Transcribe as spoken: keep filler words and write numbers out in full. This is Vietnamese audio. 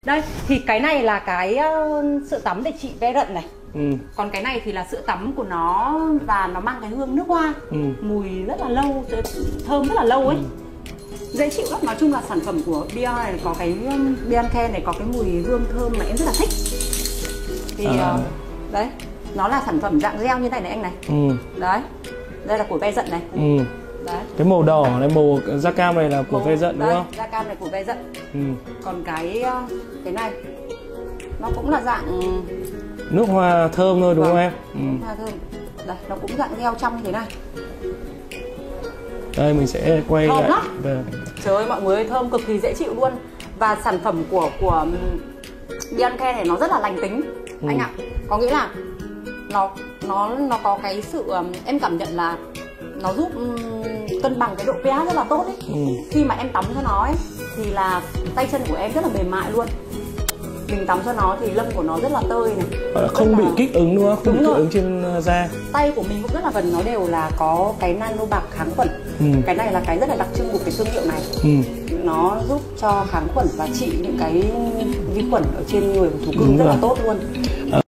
Đây, thì cái này là cái uh, sữa tắm để trị ve rận này. Ừ. Còn cái này thì là sữa tắm của nó và nó mang cái hương nước hoa. Ừ. Mùi rất là lâu, thơm rất là lâu ấy. Ừ. Dễ chịu lắm, nói chung là sản phẩm của Beyond này có cái Beyond Care này có cái mùi hương thơm mà em rất là thích. Thì à. uh, đấy, nó là sản phẩm dạng gel như này này anh này. Ừ. Đấy, đây là của ve rận này. Ừ. Đấy. Cái màu đỏ này, màu da cam này là của ve rận đúng không? Da cam này của ve rận. Ừ. Còn cái cái này nó cũng là dạng nước hoa thơm thôi đúng vâng. không em? Ừ. Nước hoa thơm. Đây, nó cũng dạng gel trong như thế này. Đây mình sẽ quay thơm lại. Lắm. Trời ơi mọi người ơi, thơm cực kỳ dễ chịu luôn. Và sản phẩm của của Beyond Care này nó rất là lành tính. Ừ. Anh ạ. Có nghĩa là nó nó nó có cái sự em cảm nhận là nó giúp um, cân bằng cái độ pH rất là tốt ấy. Ừ. Khi mà em tắm cho nó ấy thì là tay chân của em rất là mềm mại luôn. Mình tắm cho nó thì lông của nó rất là tơi này. Không rất bị là... kích ứng đúng không? Không đúng bị rồi. kích ứng trên da. Tay của mình cũng rất là gần, nó đều là có cái nano bạc kháng khuẩn. Ừ. Cái này là cái rất là đặc trưng của cái thương hiệu này. Ừ. Nó giúp cho kháng khuẩn và trị những cái vi khuẩn ở trên người của thú cưng rất là tốt luôn. À.